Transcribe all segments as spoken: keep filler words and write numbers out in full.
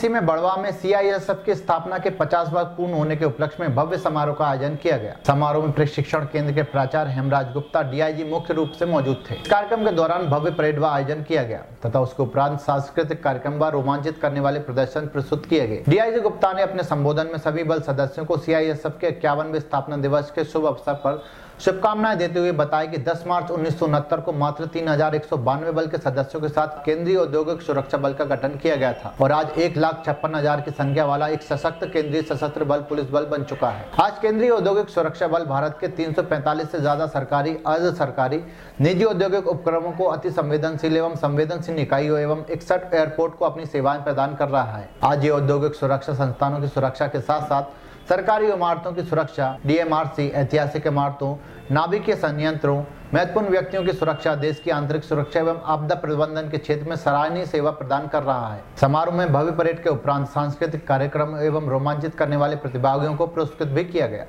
इसी में बड़वा में सी आई एस एफ की स्थापना के पचास वर्ष पूर्ण होने के उपलक्ष्य में भव्य समारोह का आयोजन किया गया। समारोह में प्रशिक्षण केंद्र के प्राचार्य Hemraj Gupta D I G मुख्य रूप से मौजूद थे। इस कार्यक्रम के दौरान भव्य परेड व आयोजन किया गया तथा उसके उपरांत सांस्कृतिक कार्यक्रम व रोमांचित करने वाले प्रदर्शन प्रस्तुत किए गए। डी आई जी गुप्ता ने अपने संबोधन में सभी बल सदस्यों को सी आई एस एफ के इक्यावनवें स्थापना दिवस के शुभ अवसर पर शुभकामनाएं देते हुए बताया कि दस मार्च उन्नीस सौ उनहत्तर को मात्र तीन हजार एक सौ बानवे बल के सदस्यों के साथ केंद्रीय औद्योगिक सुरक्षा बल का गठन किया गया था और आज एक लाख छप्पन हजार की संख्या वाला एक सशक्त केंद्रीय सशस्त्र बल पुलिस बल बन चुका है। आज केंद्रीय औद्योगिक सुरक्षा बल भारत के तीन सौ पैंतालीस से ज्यादा सरकारी, अर्ध सरकारी, निजी औद्योगिक उपक्रमों को अति संवेदनशील एवं संवेदनशील इकाइयों एवं इकसठ एयरपोर्ट को अपनी सेवाएं प्रदान कर रहा है। आज ये औद्योगिक सुरक्षा संस्थानों की सुरक्षा के साथ साथ सरकारी इमारतों की सुरक्षा, डी एम आर सी, ऐतिहासिक इमारतों, नाभिकीय संयंत्रों, महत्वपूर्ण व्यक्तियों की सुरक्षा, देश की आंतरिक सुरक्षा एवं आपदा प्रबंधन के क्षेत्र में सराहनीय सेवा प्रदान कर रहा है। समारोह में भव्य परेड के उपरांत सांस्कृतिक कार्यक्रम एवं रोमांचित करने वाले प्रतिभागियों को पुरस्कृत भी किया गया।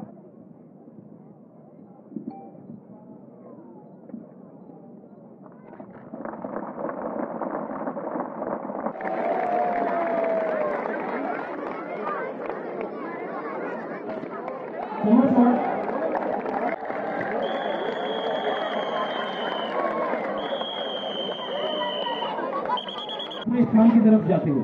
अपने स्थान की तरफ जाते हुए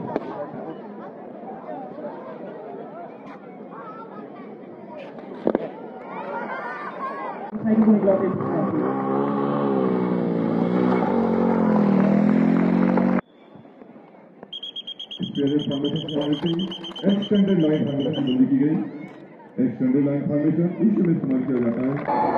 एक्सटेंडेड लाइन फाउंडेशन बंदी की गई। एक्सटेंडेड लाइन फाउंडेशन उस समय इस्तेमाल किया जाता है।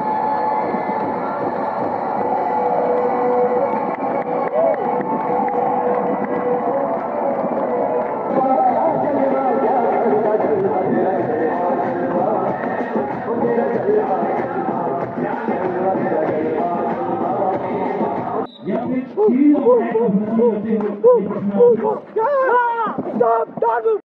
या फिर